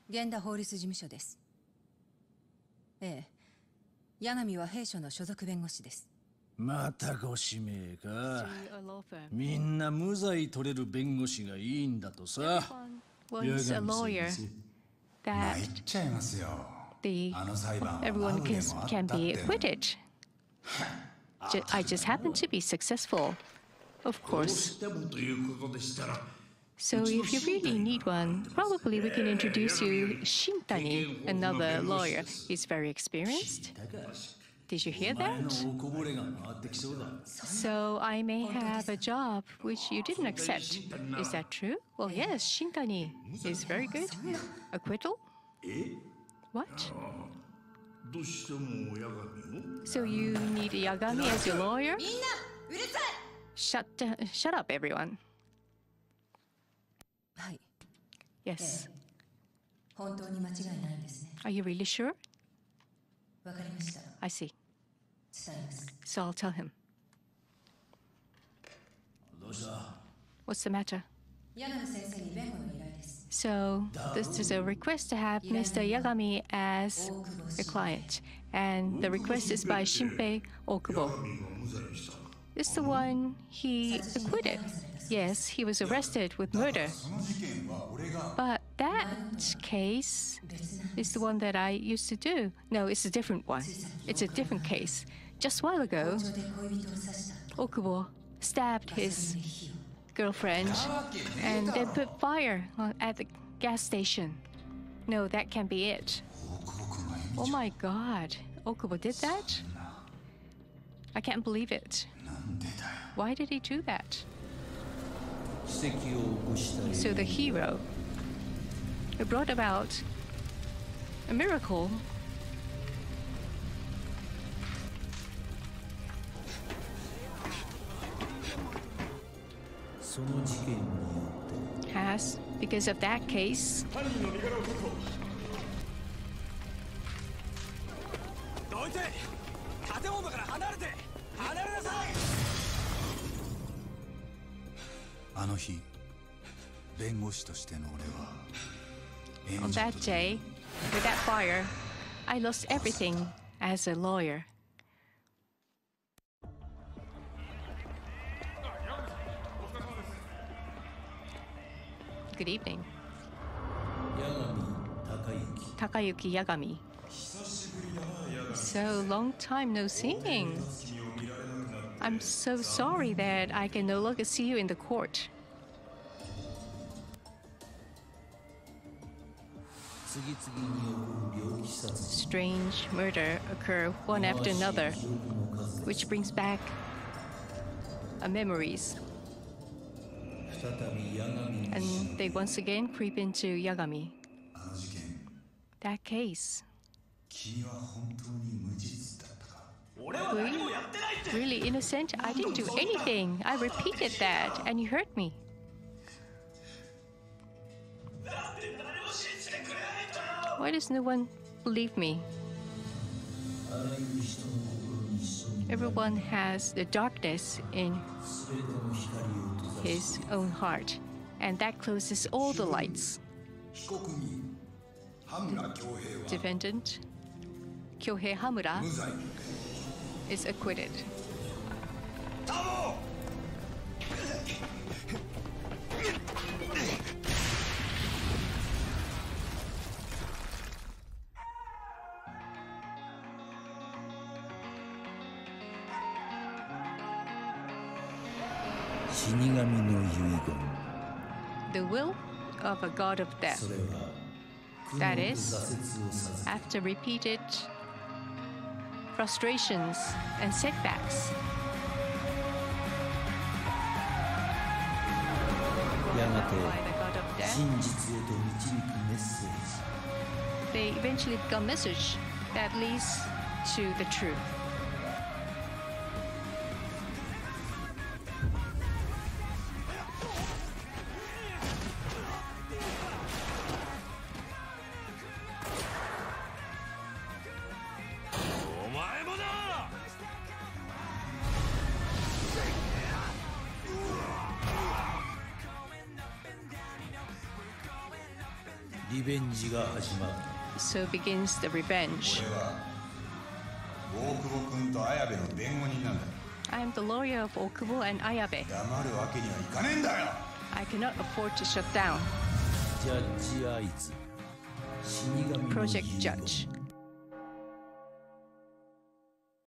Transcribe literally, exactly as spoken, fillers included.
源田法律事務所です。ええ、八神は弊社の所属弁護士です。 またご指名か。みんな無罪取れる弁護士がいいんだとさ。 Was a lawyer that the everyone can, can be acquitted. Ju- I just happen to be successful, of course. So if you really need one, probably we can introduce you Shintani, another lawyer. He's very experienced. Did you hear that? So I may have a job which you didn't accept. Is that true? Well, yes, Shintani is very good. Acquittal? What? So you need Yagami as your lawyer? Shut, uh, shut up, everyone. はい。 Yes. 本当に間違いないんですね。 Are you really sure? わかりました。 I see. 伝えます。 So I'll tell him. どうした? What's the matter? 八神先生に弁護の依頼です。 So this is a request to have Mister Yagami as a client. And the request is by Shinpei Okubo. This is the one he acquitted. Yes, he was arrested with murder. But that case is the one that I used to do. No, it's a different one. It's a different case. Just a while ago, Okubo stabbed his girlfriend and then put fire at the gas station. No, that can't be it. Oh my God, Okubo did that? I can't believe it. Why did he do that? So the hero who brought about a miracle has, because of that case, on that day, with that fire, I lost everything as a lawyer. Good evening. Takayuki Yagami. So long time no seeing. I'm so sorry that I can no longer see you in the court. Strange murder occur one after another, which brings back uh, memories. And they once again creep into Yagami. That case. Were you really innocent? I didn't do anything. I repeated that, and you hurt me. Why does no one believe me? Everyone has the darkness in his own heart, and that closes all the lights. Defendant Kyohei Hamura is acquitted. The will of a god of death. That is, after repeated frustrations and setbacks, by the god of death, they eventually become a message that leads to the truth. リベンジが始まる。 So begins the revenge. 俺は大久保君と綾部の弁護人なんだ。 I am the lawyer of Okubo and Ayabe. 黙るわけにはいかねえんだよ。 I cannot afford to shut down. ジャッジアイズ、死神の Project 遺言。 Judge.